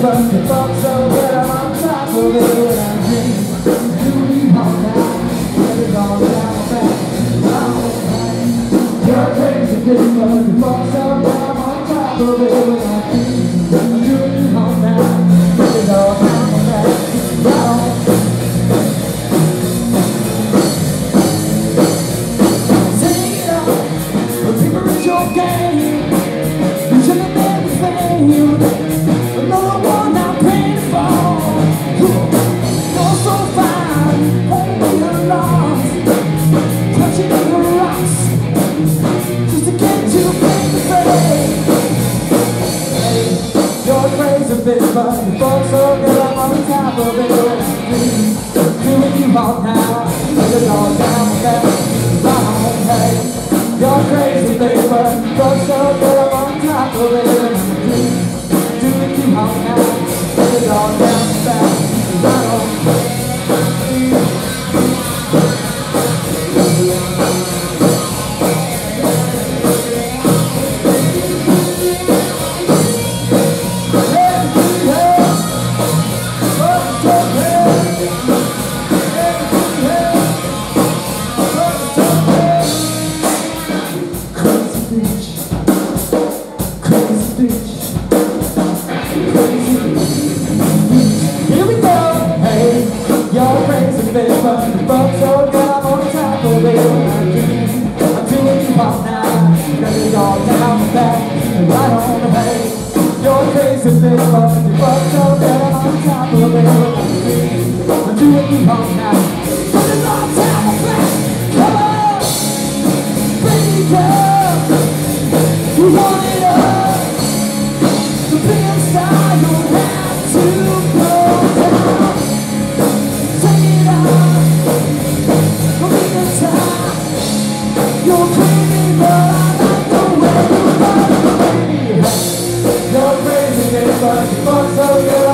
but the fuck so good I'm on top of it when I dream. Do you all now? Let it all down back. You're crazy, bitch, but the fuck so good I'm on top of it when I dream. I'm doing you all now. Let it all down back. Sing it up, but people it's your game. You should have been with fame. Another one I'm praying for. You're so fine, only you're lost. Touching the rocks, just to get you baby. Hey, you're crazy bitch, but you fuck so good I'm on top of it. Doing you all now, let it all down back. Hey, you're crazy bitch, but you fuck so good I'm on top of it. Doing you all now, let it all down back. Here we go, hey, you're crazy bitch, but the fuck so good I'm on top of it. I'm doing you all now, let it all down back, and right on the way. You're crazy bitch, but the fuck so good I'm on top of it. I'm doing you all now, let it all down back. Come on, baby girl, you want it up. To be inside, you'll have to go down. Take it out, don't be the time. You're crazy, but I like the way you love me. You're crazy, but you fuck so good.